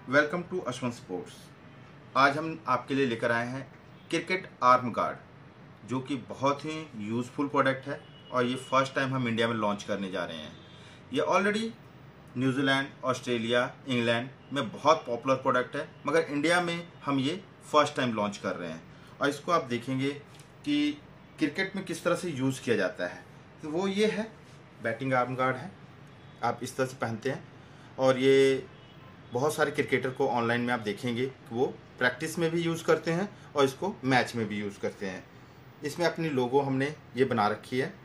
Welcome to Ashwath sports. आज हम आपके लिए लेकर आए हैं क्रिकेट आर्म गार्ड, जो कि बहुत ही यूज़फुल प्रोडक्ट है और ये फर्स्ट टाइम हम इंडिया में लॉन्च करने जा रहे हैं। ये ऑलरेडी न्यूजीलैंड, ऑस्ट्रेलिया, इंग्लैंड में बहुत पॉपुलर प्रोडक्ट है, मगर इंडिया में हम ये फर्स्ट टाइम लॉन्च कर रहे हैं। और इसको आप देखेंगे कि क्रिकेट में किस तरह से यूज़ किया जाता है। तो वो ये है, बैटिंग आर्म गार्ड है, आप इस तरह से पहनते हैं। और ये बहुत सारे क्रिकेटर को ऑनलाइन में आप देखेंगे कि वो प्रैक्टिस में भी यूज़ करते हैं और इसको मैच में भी यूज़ करते हैं। इसमें अपनी लोगो हमने ये बना रखी है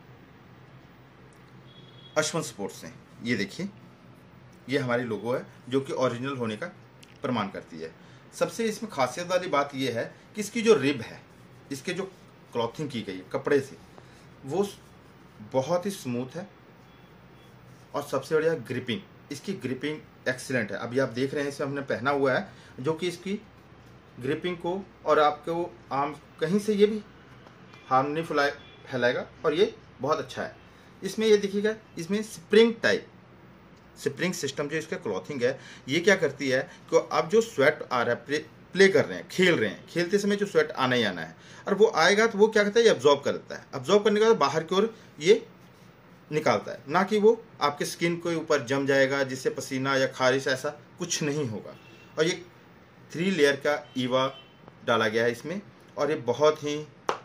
अश्वंत स्पोर्ट्स से। ये देखिए, ये हमारी लोगो है जो कि ओरिजिनल होने का प्रमाण करती है। सबसे इसमें खासियत वाली बात ये है कि इसकी जो रिब है, इसके जो क्लॉथिंग की गई है कपड़े से, वो बहुत ही स्मूथ है। और सबसे बढ़िया ग्रिपिंग, इसकी ग्रिपिंग एक्सीलेंट है। अभी आप देख रहे हैं, इसे हमने पहना हुआ है, जो कि इसकी ग्रिपिंग को और आपको आर्म कहीं से ये भी हार्म नहीं फैलाएगा और ये बहुत अच्छा है। इसमें ये देखिएगा, इसमें स्प्रिंग सिस्टम जो इसका क्लॉथिंग है, ये क्या करती है कि अब जो स्वेट आ रहा है, प्ले कर रहे हैं, खेल रहे हैं, खेलते समय जो स्वेट आना ही आना है, और वो आएगा तो वो क्या करता है, ये अब्जॉर्ब कर लेता है। अब्जॉर्ब करने के बाद बाहर की ओर ये निकालता है, ना कि वो आपके स्किन के ऊपर जम जाएगा जिससे पसीना या खारिश ऐसा कुछ नहीं होगा। और ये 3 लेयर का ईवा डाला गया है इसमें, और ये बहुत ही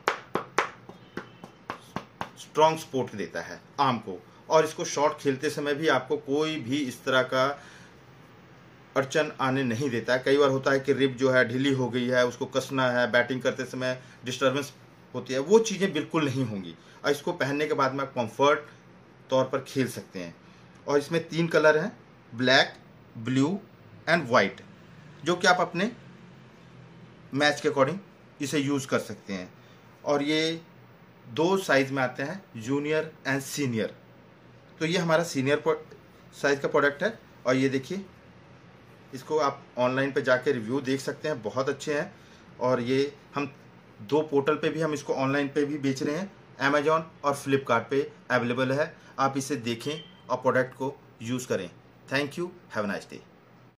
स्ट्रॉन्ग सपोर्ट देता है आर्म को। और इसको शॉट खेलते समय भी आपको कोई भी इस तरह का अड़चन आने नहीं देता है। कई बार होता है कि रिब जो है ढीली हो गई है, उसको कसना है, बैटिंग करते समय डिस्टर्बेंस होती है, वो चीज़ें बिल्कुल नहीं होंगी। और इसको पहनने के बाद में आप कंफर्ट तौर पर खेल सकते हैं। और इसमें 3 कलर हैं, ब्लैक, ब्लू एंड वाइट, जो कि आप अपने मैच के अकॉर्डिंग इसे यूज़ कर सकते हैं। और ये 2 साइज में आते हैं, जूनियर एंड सीनियर। तो ये हमारा सीनियर साइज का प्रोडक्ट है। और ये देखिए, इसको आप ऑनलाइन पे जाके रिव्यू देख सकते हैं, बहुत अच्छे हैं। और ये हम 2 पोर्टल पे भी हम इसको ऑनलाइन पे भी बेच रहे हैं, अमेजॉन और फ्लिपकार्ट पे अवेलेबल है। आप इसे देखें और प्रोडक्ट को यूज़ करें। Thank you, have a nice day.